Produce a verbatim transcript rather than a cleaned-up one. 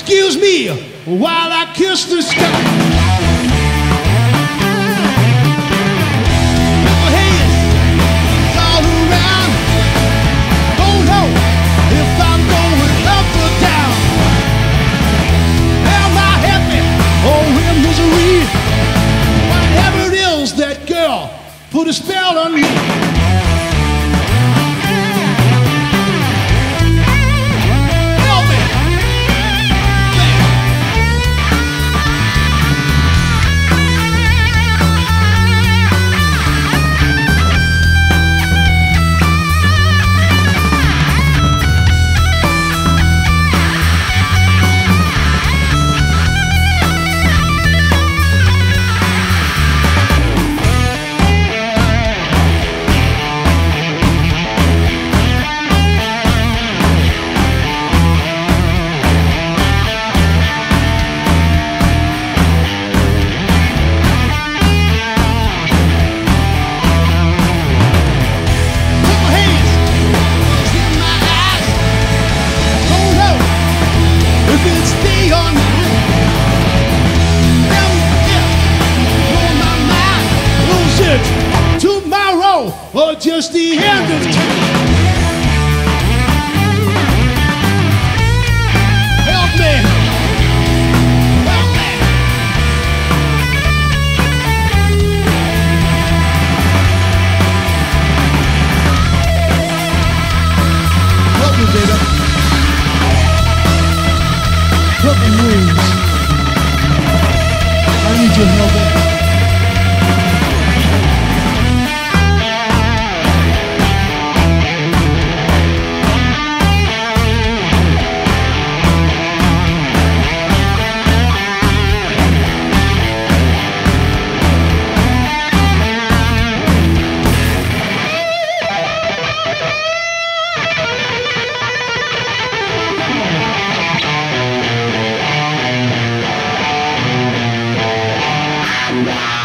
Excuse me while I kiss the sky. Purple haze is all around. Don't know if I'm going up or down. Am I happy or in misery? Whatever it is, that girl put a spell on me. Tomorrow or just the end of time. Help me. Help me. Help me, baby. Help me, wings. I need your help. Wow.